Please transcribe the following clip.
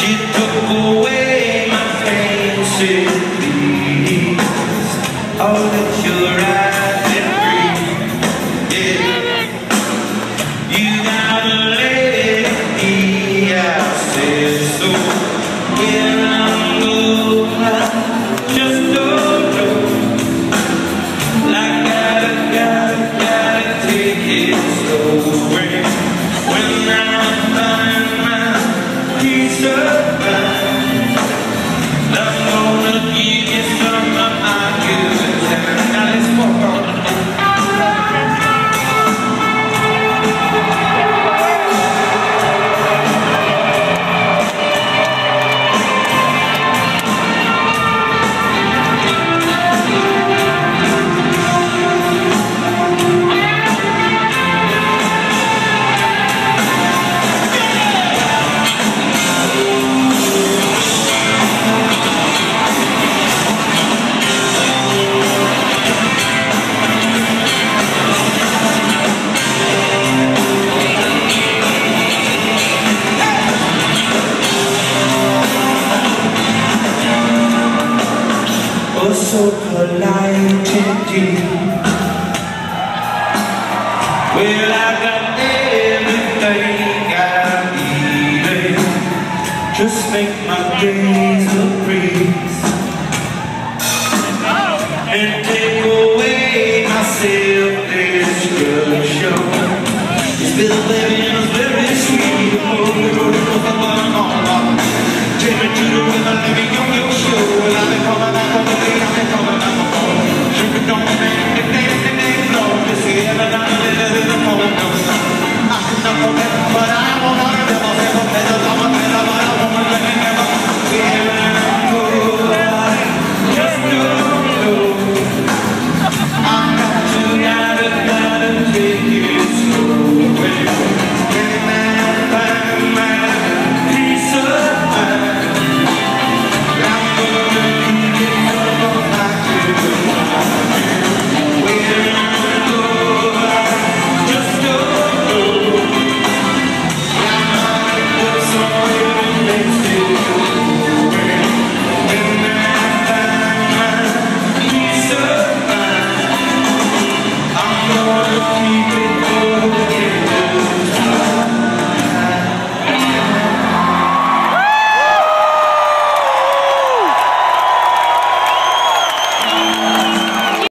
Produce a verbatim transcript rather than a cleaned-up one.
She took away my fancy leaves. Oh, that you're right and free. Yeah. You gotta let me out, said so. When I'm going, I just don't know. Like gotta, gotta, gotta take it slow. When I find my peace of mind, I'm gonna give you some of my good time. Now let's walk on. Oh, so polite indeed. Well, I got everything I need. Just make my days a breeze.